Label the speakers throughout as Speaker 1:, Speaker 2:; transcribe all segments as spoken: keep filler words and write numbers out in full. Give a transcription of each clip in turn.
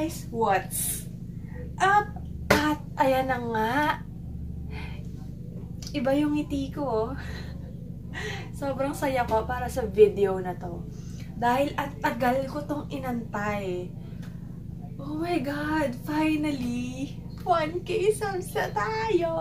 Speaker 1: guys! What's up? At ayan na nga. Iba yung ngiti ko. Sobrang saya ko para sa video na to. Dahil at tagal ko tong inantay. Oh my God! Finally! one K subs na tayo!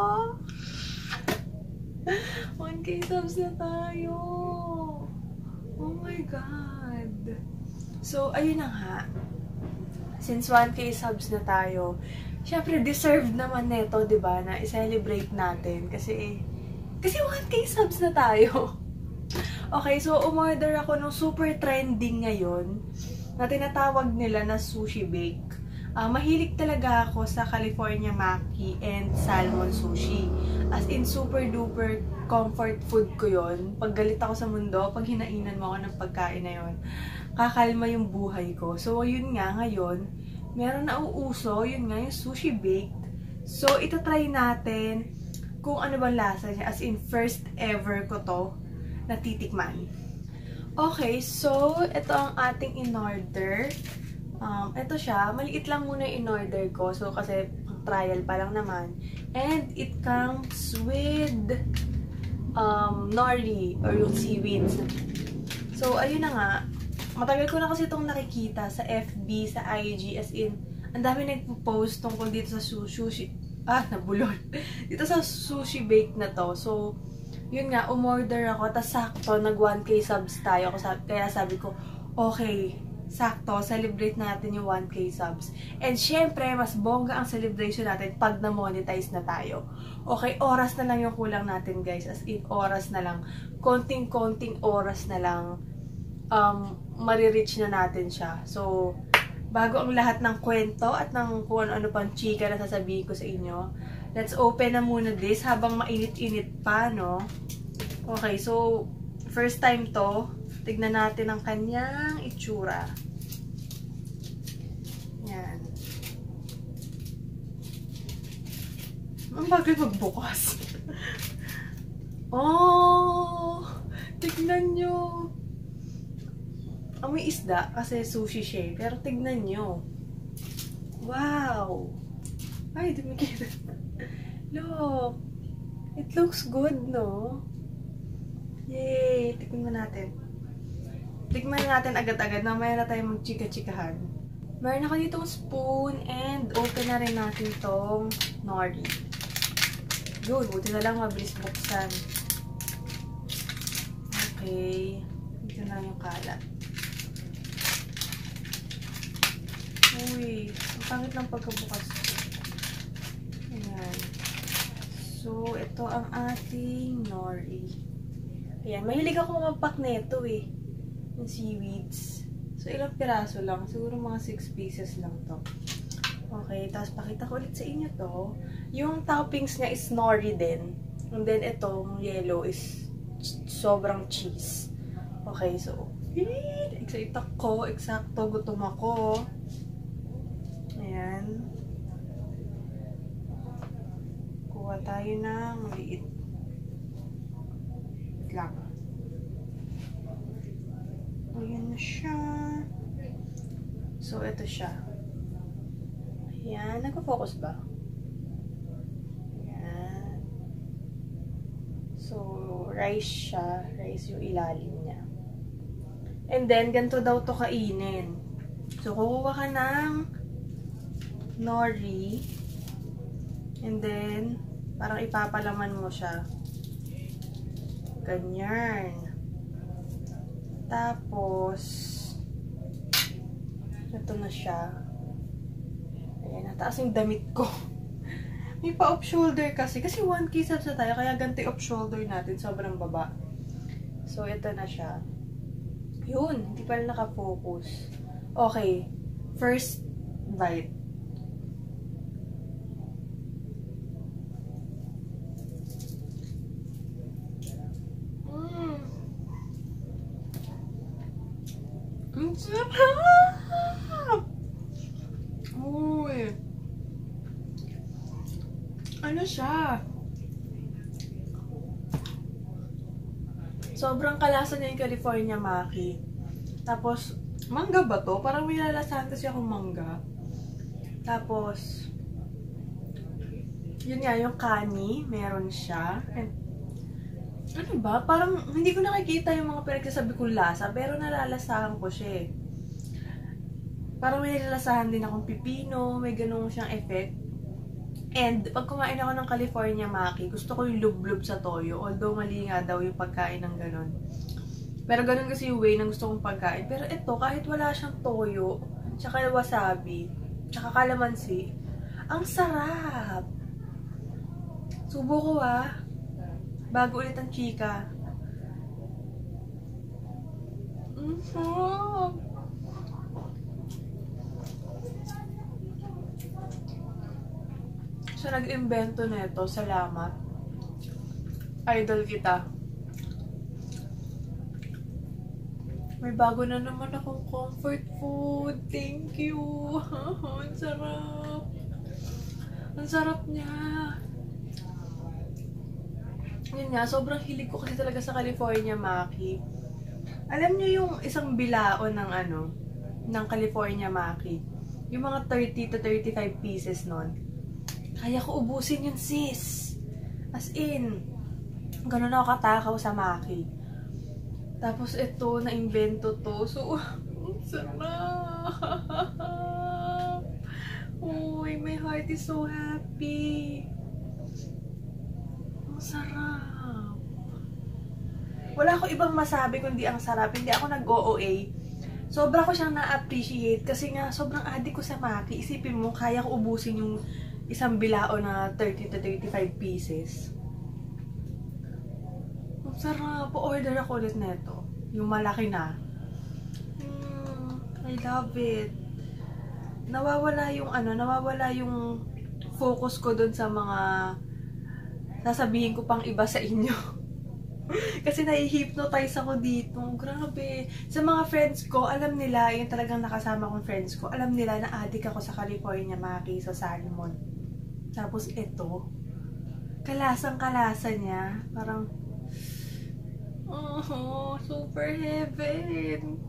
Speaker 1: one K subs na tayo! Oh my God! So, ayun na nga. Since one K subs na tayo, syempre deserved naman neto, 'di ba, na i-celebrate natin kasi kasi one K subs na tayo. Okay, so umorder ako ng super trending ngayon na tinatawag nila na sushi bake. Uh, mahilig talaga ako sa California Maki and salmon sushi. As in, super duper comfort food ko yon. Pag galit ako sa mundo, pag hinainan mo ako ng pagkain na yon, kakalma yung buhay ko. So, yun nga, ngayon, meron na uuso, yun nga, yung sushi baked. So, ito try natin kung ano bang lasa niya. As in, first ever ko to na titikman. Okay, so, ito ang ating in-order. Um, ito siya, maliit lang muna yung in-order ko. So, kasi trial pa lang naman. And it comes with um, nori or yung seaweeds. So, ayun na nga. Matagal ko na kasi itong nakikita sa F B, sa I G, as in, ang dami nagpo-post tungkol dito sa sushi. Ah, nabulol. Dito sa sushi bake na to. So, yun nga, umorder ako. Tas sakto, nag one K subs tayo. Kaya sabi ko, okay, sakto, celebrate natin yung one K subs. And syempre, mas bongga ang celebration natin pag na-monetize na tayo. Okay, oras na lang yung kulang natin, guys. As in, oras na lang. Konting-konting oras na lang. Um, marireach na natin siya. So, bago ang lahat ng kwento at ng kung ano-ano pang chika na sasabihin ko sa inyo, let's open na muna this habang mainit-init pa, no? Okay, so, first time to. Tignan natin ang kanyang itsura. Yan. Ang bagal magbukas. Oh! Tignan nyo. Amoy isda kasi sushi siya. Pero tignan nyo. Wow! Ay, dumikit. Look! It looks good, no? Yay! Tignan natin. Tignan natin agad-agad. Mamaya na tayo magchika-chikahan. Meron ako ditong spoon and open na rin natin tong nori. Yun, buti na lang mabilis buksan. Okay. Dito na yung kalat. Uy, ang pangit ng pagkabukas. Ayan. So, ito ang ating nori. Ayan, mahilig ako magpack nito eh. Yung seaweeds. So, ilang piraso lang. Siguro mga six pieces lang to. Okay, tapos pakita ko ulit sa inyo to. Yung toppings niya is nori din. And then, itong yellow is sobrang cheese. Okay, so, excited ako. Eksakto, gutom ako. Ayan. Kuha tayo ng maliit. Lang. Ayan na siya. So, ito siya. Ayan. Nagpo-focus ba? Ayan. So, rice siya. Rice yung ilalim niya. And then, ganito daw to kainin. So, kukuha ka ng nori. And then, parang ipapalaman mo siya. Ganyan. Tapos, ito na siya. Ayan, nataas yung damit ko. May pa-off shoulder kasi. Kasi one K subs na tayo, kaya ganito yung off shoulder natin. Sobrang baba. So, ito na siya. Yun, hindi pala nakafocus. Okay. First bite. Ang sarap! Uy! Ano siya? Sobrang kalasa niya yung California Maki. Tapos, Mangga ba to? Parang may lalasahan kasi akong mangga. Tapos, yun nga, yung kani, meron siya. And, ano ba? Parang hindi ko nakikita yung mga pinagsasabi kong lasa, pero nalalasahan ko siya eh. Parang may nalalasahan din akong pipino, may ganun siyang effect. And, pag kumain ako ng California Maki, gusto ko yung lublob sa toyo. Although, mali nga daw yung pagkain ng ganun. Pero ganun kasi yung way na gusto kong pagkain. Pero ito, kahit wala siyang toyo, tsaka wasabi, tsaka kalamansi, ang sarap! Subo ko ah. Bago ulit ang chika. Mm-hmm. So, nag-invento na ito. Salamat. Idol kita. May bago na naman akong comfort food. Thank you. Ang sarap. Ang sarap niya. Yun nga, sobrang hilig ko kasi talaga sa California Maki. Alam niyo yung isang bilao ng ano, ng California Maki. Yung mga thirty to thirty-five pieces nun. Kaya ko ubusin yun, sis. As in, ganun ako katakaw sa Maki. Tapos ito, na-invento to. So, ang sarap. Uy, my heart is so happy. Ang sarap. Wala ko ibang masabi kundi ang sarap. Hindi ako nag-O O A. Sobra ko siyang na-appreciate kasi nga sobrang addict ko sa Maki. Isipin mo, kaya ko ubusin yung isang bilao na thirty to thirty-five pieces. Ang sarap. Pa-order ako ulit na ito. Yung malaki na. Mm, I love it. Nawawala yung ano, nawawala yung focus ko dun sa mga sasabihin ko pang iba sa inyo. Kasi nai-hypnotize ako dito. Grabe. Sa mga friends ko, alam nila, yung talagang nakasama kong friends ko, alam nila na addict ako sa California Maki, sa salmon. Tapos ito, kalasang-kalasa niya. Parang, oh, super heaven.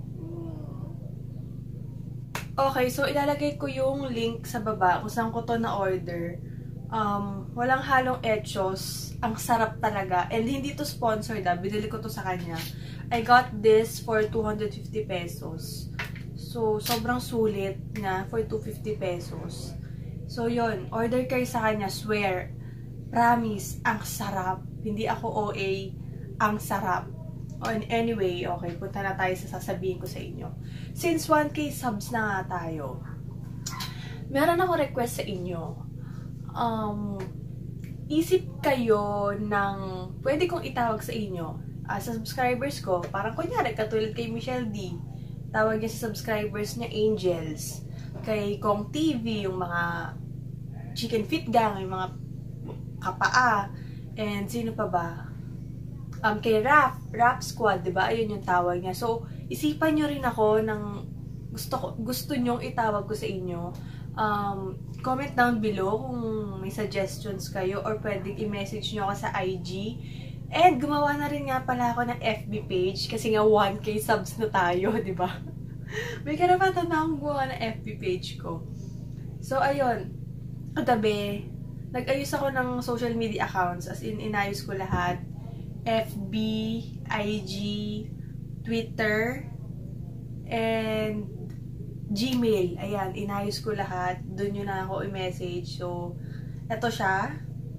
Speaker 1: Okay, so ilalagay ko yung link sa baba kung saan ko to na-order. Um, walang halong etchos. Ang sarap talaga. And hindi to sponsored ah. Binili ko to sa kanya. I got this for two hundred fifty pesos. So, sobrang sulit na for two hundred fifty pesos. So, yon, order kayo sa kanya, swear. Promise, ang sarap. Hindi ako O A, ang sarap. On anyway, okay, punta na tayo sa sasabihin ko sa inyo. Since one K subs na nga tayo, meron ako request sa inyo. Um, isip kayo ng pwede kong itawag sa inyo. Uh, sa subscribers ko, parang kunyari, katulad kay Michelle D. Tawag niya sa subscribers niya, Angels. Kay Kong T V, yung mga Chicken Fit Gang, yung mga kapaa. And sino pa ba? Um, kay Rap, Rap Squad, diba? Ayun yung tawag niya. So, isipan nyo rin ako ng gusto, ko, gusto nyong itawag ko sa inyo. Um, comment down below kung may suggestions kayo or pwedeng i-message nyo ako sa I G. And gumawa na rin nga pala ako ng F B page kasi nga one K subs na tayo, diba? May karapatan na akong gumawa ng F B page ko. So, ayun. Katabi, nag-ayos ako ng social media accounts. As in, inayos ko lahat. F B, I G, Twitter, and Gmail. Ayan, inayos ko lahat. Doon yun na ako i-message. So, eto siya.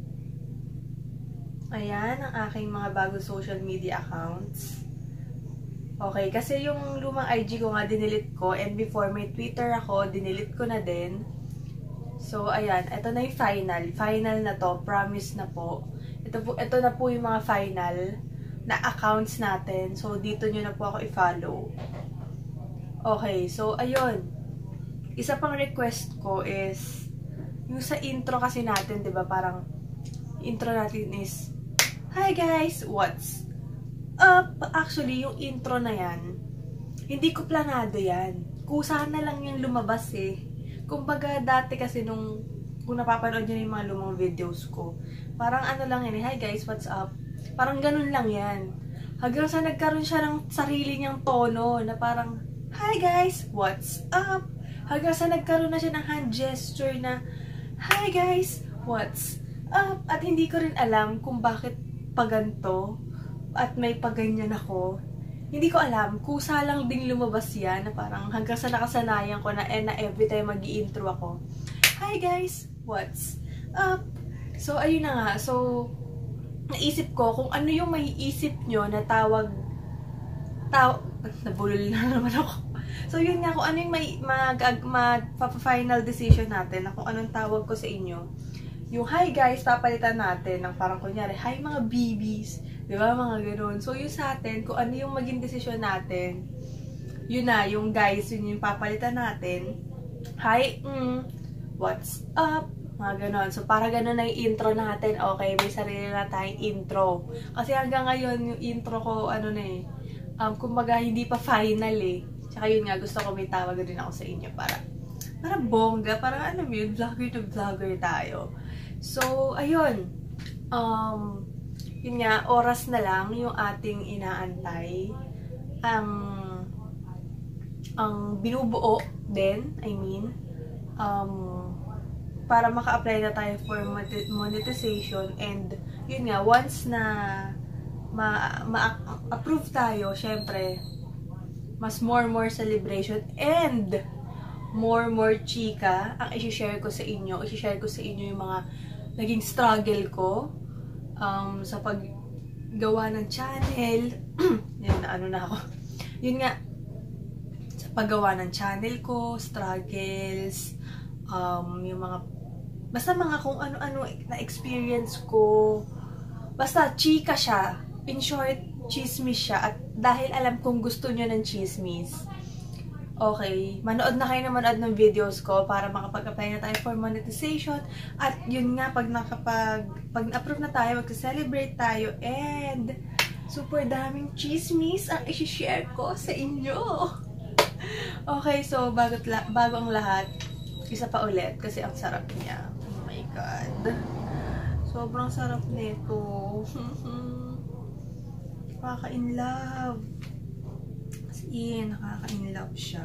Speaker 1: Ayan, ang aking mga bagong social media accounts. Okay, kasi yung lumang I G ko nga, dinilit ko. And before, may Twitter ako, dinilit ko na din. So, ayan. Ito na yung final. Final na to. Promise na po. Ito, po, ito na po yung mga final na accounts natin. So, dito nyo na po ako i-follow. Okay, so, ayun. Isa pang request ko is, yung sa intro kasi natin, diba, parang, intro natin is, hi guys, what's up? Actually, yung intro na yan, hindi ko planado yan. Kusa na lang yung lumabas eh. Kumbaga, dati kasi nung, kung napapanood nyo yung mga lumang videos ko, parang ano lang yan eh, hi guys, what's up? Parang ganun lang yan. Hanggang sa nagkaroon siya ng sarili niyang tono, na parang, "Hi guys, what's up?" Hanggang sa nagkaroon na siya ng hand gesture na, "Hi guys, what's up?" At hindi ko rin alam kung bakit paganto at may paganyan ako. Hindi ko alam, kusa lang ding lumabas yan na parang hanggang sa nakasanayan ko na, eh, na every time mag-i-intro ako, "Hi guys, what's up?" So, ayun na nga. So, naisip ko kung ano yung maiisip nyo na tawag, taw nabulol na naman ako. So, yun nga, kung ano yung may, mag, mag, final decision natin na kung anong tawag ko sa inyo. Yung hi guys, papalitan natin ng parang kunyari, hi mga B Bs. Di ba? Mga ganun. So, yun sa atin, kung ano yung maging decision natin, yun na, yung guys, yun yung papalitan natin. Hi, mm, what's up? Mga ganun. So, para ganun na yung intro natin. Okay, may sarili na tayong intro. Kasi hanggang ngayon, yung intro ko, ano na eh, um, kumbaga, hindi pa final eh. Tsaka yun nga, gusto ko may tawag din ako sa inyo para, para bongga, para ano yun, vlogger to vlogger tayo. So, ayun. Um, yun nga, oras na lang yung ating inaantay. Ang, ang binubuo din, I mean, um, para maka-apply na tayo for monetization. And, yun nga, once na ma-approve ma tayo, syempre, mas more more celebration and more more chika ang i-share ko sa inyo. I-share ko sa inyo yung mga naging struggle ko um, sa paggawa ng channel. Yan, ano na ako. Yun nga, sa paggawa ng channel ko, struggles, um, yung mga, basta mga kung ano-ano na experience ko. Basta chika siya. In short, chismis siya. At dahil alam kong gusto nyo ng chismis, okay, manood na kayo na manood ng videos ko para makapag-apply na tayo for monetization. At yun nga, pag nakapag, pag na-approve na tayo, mag-celebrate tayo, and super daming chismis ang i-share ko sa inyo. Okay, so bago, bago ang lahat, isa pa ulit kasi ang sarap niya. Oh my God. Sobrang sarap nito. Nakaka-in-love. As in, nakaka-in-love siya.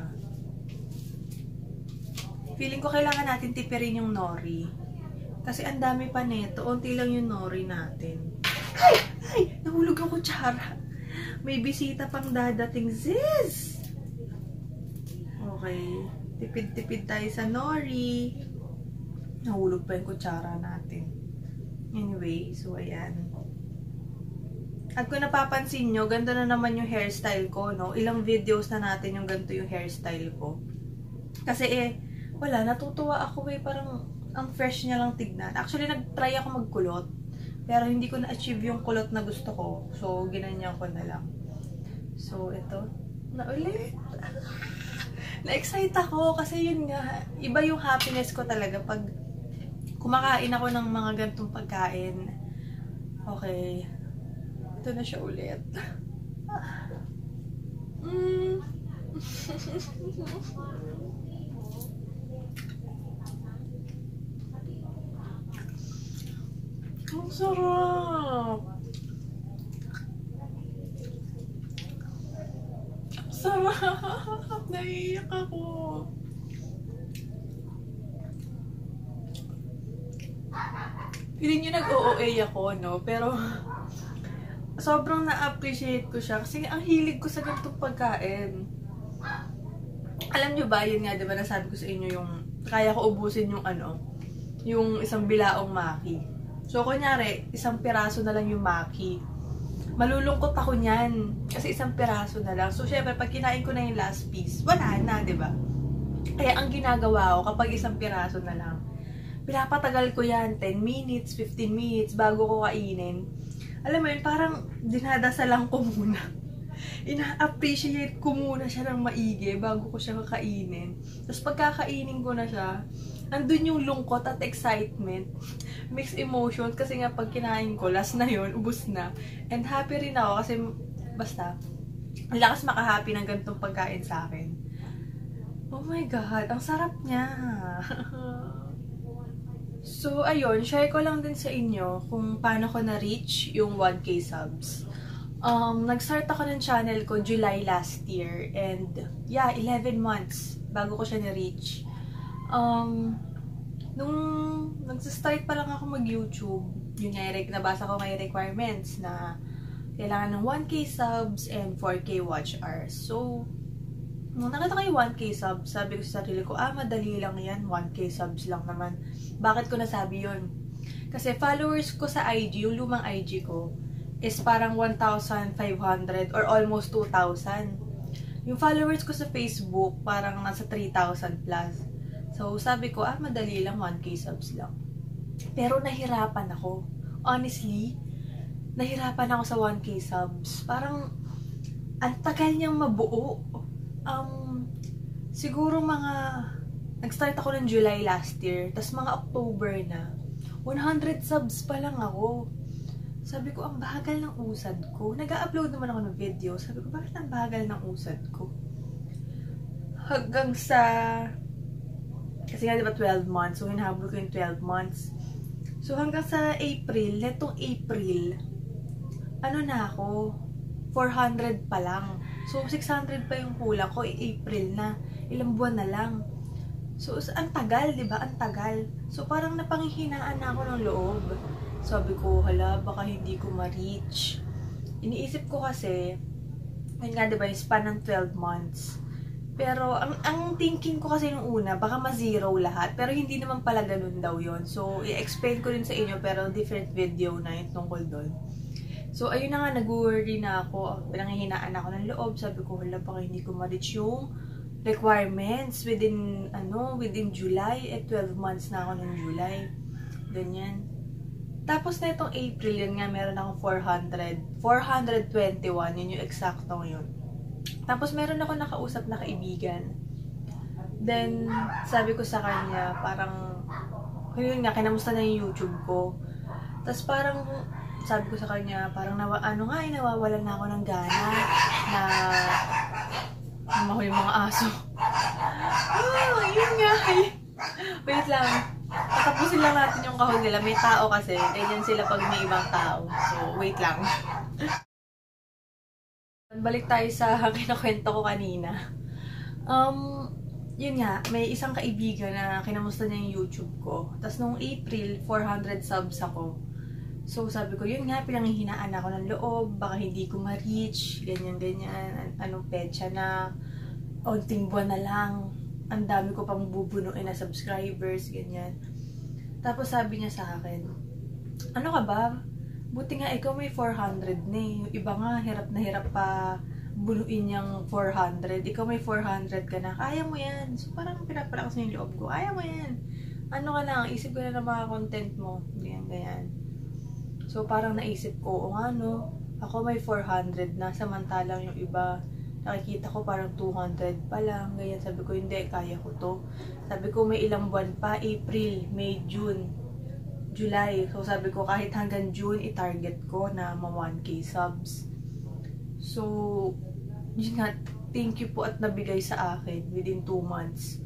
Speaker 1: Feeling ko kailangan natin tipirin yung nori. Kasi ang dami pa nito. Unti lang yung nori natin. Ay! Ay! Nahulog ang kutsara. May bisita pang dadating. Sis! Okay. Tipid-tipid tayo sa nori. Nahulog pa yung kutsara natin. Anyway, so ayan. At kung napapansin nyo, ganda na naman yung hairstyle ko, no? Ilang videos na natin yung ganito yung hairstyle ko. Kasi eh, wala, natutuwa ako eh, parang ang fresh niya lang tignan. Actually, nag-try ako magkulot, pero hindi ko na-achieve yung kulot na gusto ko. So, ginanyan ko na lang. So, ito, na ulit. Na-excite ako kasi yun nga, iba yung happiness ko talaga pag kumakain ako ng mga gantong pagkain. Okay. Ito na siya ulit. Mm. Ang sarap. Sarap. Naiiyak ako. Feeling nyo nag-O O A ako, no? Pero sobrang na-appreciate ko siya kasi ang hilig ko sa ganitong pagkain. Alam nyo ba, yun nga, diba nasabi ko sa inyo yung kaya ko ubusin yung ano, yung isang bilaong maki. So, kunyari, isang piraso na lang yung maki. Malulungkot ako niyan kasi isang piraso na lang. So, syempre, pag kinain ko na yung last piece, wala na, diba? Kaya ang ginagawa ko kapag isang piraso na lang, pinapatagal ko yan, ten minutes, fifteen minutes bago ko kainin. Alam mo yun, parang dinadasalan ko muna. Ina-appreciate ko muna siya ng maigi bago ko siya kakainin. Tapos pagkakainin ko na siya, andun yung lungkot at excitement. Mixed emotions kasi nga pag kinain ko, last na yun, ubus na. And happy rin ako kasi basta, ang lakas makahappy ng ganitong pagkain sa akin. Oh my God, ang sarap niya. So, ayun, share ko lang din sa inyo kung paano ko na-reach yung one K subs. Um, nag-start ako ng channel ko July last year. And, yeah, eleven months bago ko siya na-reach. Um, nung nag-start pa lang ako mag-YouTube, yun nga, nabasa ko may requirements na kailangan ng one K subs and four K watch hours. So, nung nakita ko yung one K subs, sabi ko sa sarili ko, ah, madali lang yan, one K subs lang naman. Bakit ko nasabi yun? Kasi followers ko sa I G, yung lumang I G ko, is parang one thousand five hundred or almost two thousand. Yung followers ko sa Facebook, parang nasa three thousand plus. So, sabi ko, ah, madali lang, one K subs lang. Pero nahirapan ako. Honestly, nahirapan ako sa one K subs. Parang, ang tagal niyang mabuo. Um, siguro mga, nag-start ako ng July last year, tas mga October na, one hundred subs pa lang ako. Sabi ko, ang bagal ng usad ko. Nag-upload naman ako ng video. Sabi ko, bakit ang bagal ng usad ko? Hanggang sa, kasi nga diba twelve months, so hinahabol ko yung twelve months. So hanggang sa April, netong April, ano na ako, four hundred pa lang. So, six hundred pa yung kulang ko, April na. Ilang buwan na lang. So, ang tagal, di ba? Ang tagal. So, parang napanghihinaan na ako ng loob. Sabi ko, hala, baka hindi ko ma-reach. Iniisip ko kasi, yun nga, di ba, yung span ng twelve months. Pero, ang, ang thinking ko kasi nung una, baka ma-zero lahat. Pero, hindi naman pala ganun daw yun. So, i-explain ko rin sa inyo, pero different video na yung tungkol doon. So, ayun na nga, nag-worry na ako. Pinanghihinaan ako ng loob. Sabi ko, hala, baka hindi ko ma-reach yung requirements within, ano, within July. Eh, twelve months na ako ng July. Ganyan. Tapos na itong April, yun nga, meron akong four hundred. four hundred twenty-one, yun yung exacto yun. Tapos, meron ako nakausap na kaibigan. Then, sabi ko sa kanya, parang, yun nga, kinamusta na yung YouTube ko. Tapos, parang, sabi ko sa kanya, parang nawa, ano nga, eh, nawawalan na ako ng gana na mahuli mga aso. Ah, yun nga eh. Wait lang. Tatapusin lang natin yung kahon nila. May tao kasi. Ganyan sila pag may ibang tao. So, wait lang. Balik tayo sa kinakwento ko kanina. Um, yun nga, may isang kaibigan na kinamusta niya yung YouTube ko. Tapos nung April, four hundred subs ako. So, sabi ko, yun nga, pinanghihinaan ako ng loob, baka hindi ko ma-reach, ganyan-ganyan, anong petsa na, onting buwan na lang, ang dami ko pang bubunuin na subscribers, ganyan. Tapos sabi niya sa akin, ano ka ba? Buti nga ikaw may four hundred na eh. Yung iba nga, hirap na hirap pa bunuin yung four hundred. Ikaw may four hundred ka na, kaya mo yan. So, parang pinapalakas niya yung loob ko, kaya mo yan. Ano ka lang, isip ko na ng mga content mo, ganyan-ganyan. So, parang naisip ko, o nga no, ako may four hundred na, samantalang yung iba, nakikita ko parang two hundred pa lang, ganyan. Sabi ko, hindi, kaya ko to. Sabi ko, may ilang buwan pa, April, May, June, July. So, sabi ko, kahit hanggang June, i-target ko na ma one K subs. So, yun nga, thank you po at nabigay sa akin within two months.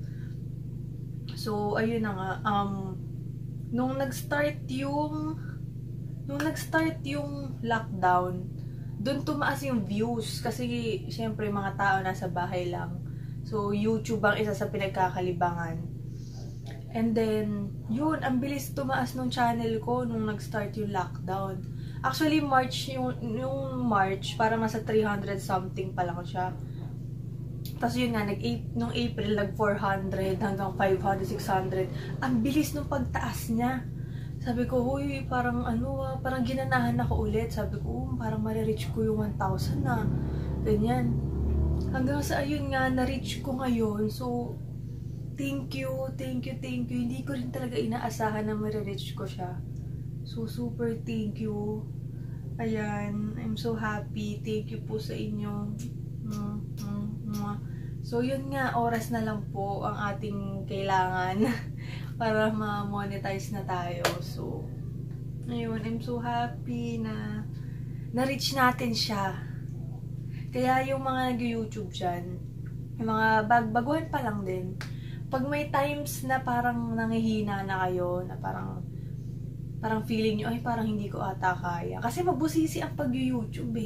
Speaker 1: So, ayun na nga, um, nung nag-start yung Nung nag-start yung lockdown, doon tumaas yung views. Kasi, syempre, mga tao nasa bahay lang. So, YouTube ang isa sa pinagkakalibangan. And then, yun, ang bilis tumaas nung channel ko nung nag-start yung lockdown. Actually, March, yung, yung March, parang nasa three hundred something pa lang siya. Tapos yun nga, nag nung April, nag four hundred hanggang five hundred, six hundred. Ang bilis nung pagtaas niya. Sabi ko, huy, parang ano ah, parang ginanahan ako ulit. Sabi ko, um, parang marireach ko yung one thousand na. Ganyan. Hanggang sa ayun nga, na-reach ko ngayon. So, thank you, thank you, thank you. Hindi ko rin talaga inaasahan na marireach ko siya. So, super thank you. Ayan, I'm so happy. Thank you po sa inyo. Mm, mm, mm. So, yun nga, oras na lang po ang ating kailangan para ma-monetize na tayo. So, ayun, I'm so happy na na-reach natin siya. Kaya yung mga nag-YouTube dyan, yung mga bag-baguhan pa lang din, pag may times na parang nangihina na kayo, na parang parang feeling nyo, ay parang hindi ko ata kaya. Kasi mabusisi ang pag-YouTube eh.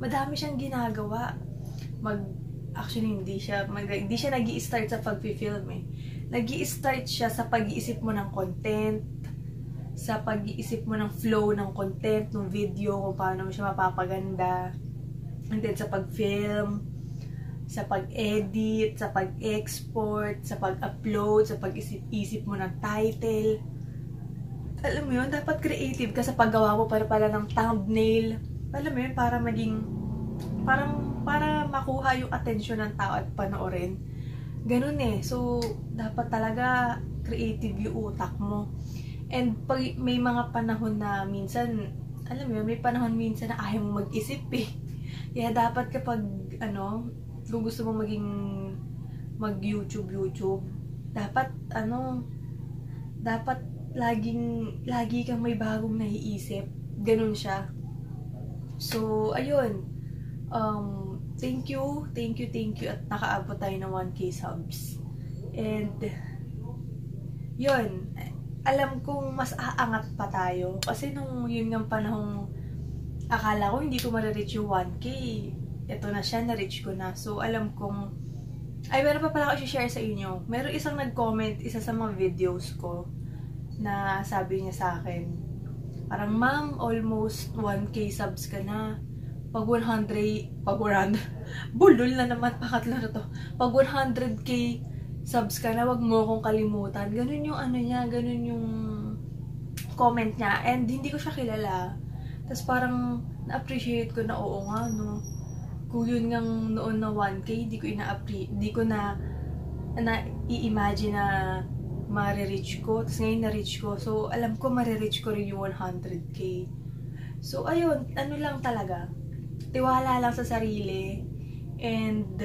Speaker 1: madami siyang ginagawa. Mag, actually, hindi siya, mag, hindi siya nag-i-start sa pag-film eh. Nag-i-start siya sa pag-iisip mo ng content, sa pag-iisip mo ng flow ng content, ng video, kung paano mo siya mapapaganda. And then sa pag-film, sa pag-edit, sa pag-export, sa pag-upload, sa pag-isip-isip mo ng title. Alam mo yun, dapat creative ka sa paggawa mo para pala ng thumbnail. Alam mo yun, para maging, parang, para makuha yung atensyon ng tao at panoorin. Ganun eh. So, dapat talaga creative yung utak mo. And pag may mga panahon na minsan, alam mo yun, may panahon minsan na ayaw mo mag-isip eh. Kaya dapat kapag, ano, kung gusto mo maging mag-YouTube, YouTube, dapat, ano, dapat laging, lagi kang may bagong naiisip. Ganun siya. So, ayun. Um, thank you, thank you, thank you. At nakaabot tayo ng one K subs. And, yun. Alam kong mas aangat pa tayo. Kasi nung yun ng panahong akala ko hindi ko ma-reach yung one K. Ito na siya, na-reach ko na. So, alam kong... Ay, meron pa pala ako i-share sa inyo. Meron isang nag-comment, isa sa mga videos ko, na sabi niya sa akin, parang, ma'am, almost one K subs ka na. Pag one hundred, pag one hundred, bulol na naman, pakatlo na to. Pag one hundred K subs ka na, wag mo akong kalimutan. Ganun yung ano niya, ganun yung comment niya. And hindi ko siya kilala. Tapos parang na-appreciate ko na, oo nga, no. Kung yun ngang noon na one K, di ko ina-appreciate, di ko na na-i-imagine na ma-reach ko. Tapos ngayon na-reach ko. So, alam ko ma-reach ko rin yung one hundred K. So, ayun, ano lang talaga. Tiwala lang sa sarili. And,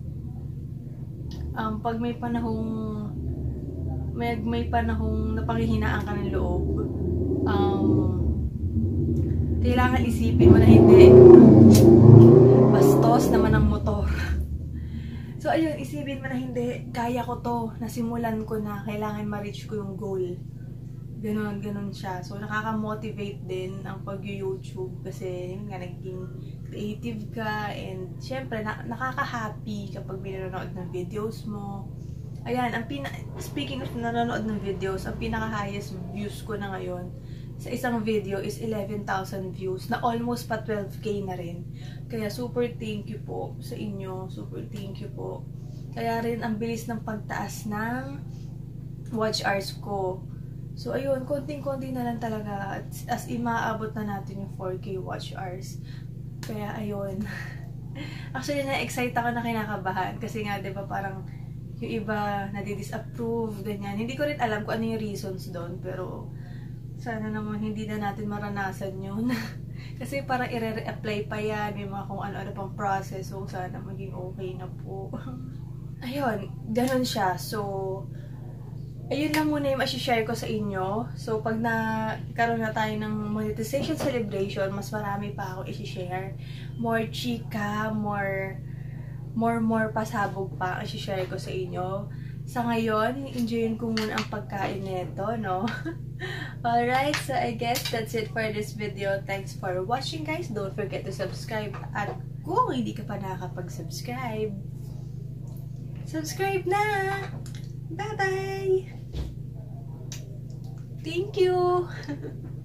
Speaker 1: um, pag may panahong, may, may panahong napanghihinaan ka ng loob, um, kailangan isipin mo na hindi bastos naman ang motor. So, ayun, isipin mo na hindi, kaya ko to, nasimulan ko na, kailangan ma-reach ko yung goal. Ganon, ganon siya. So, nakaka-motivate din ang pag-YouTube kasi, yun nga, naging creative ka, and syempre, na nakaka-happy kapag binanonood ng videos mo. Ayan, ang pina speaking of nanonood ng videos, ang pinaka-highest views ko na ngayon sa isang video is eleven thousand views, na almost pa twelve K na rin. Kaya super thank you po sa inyo. Super thank you po. Kaya rin ang bilis ng pagtaas ng watch hours ko. So ayun, konting-konti na lang talaga as, as imaabot na natin yung four K watch hours. Kaya ayun. Actually, na-excite ako na kinakabahan kasi nga 'di ba parang yung iba nadi-disapprove, ganyan. Hindi ko rin alam kung ano yung reasons doon, pero sana naman hindi na natin maranasan yun. Kasi parang i-re-apply pa yan, may mga kung ano-ano pang process. So, sana maging okay na po. Ayun, ganun siya. So, ayun lang muna yung masishare ko sa inyo. So, pag nagkaroon na tayo ng monetization celebration, mas marami pa ako i-share. More chika, more, more, more pasabog pa ang i-share ko sa inyo. Sa ngayon, enjoyin ko muna ang pagkain nito, no? Alright, so I guess that's it for this video. Thanks for watching, guys. Don't forget to subscribe. At kung hindi ka pa nakakapag-subscribe, subscribe na! Bye-bye! Thank you!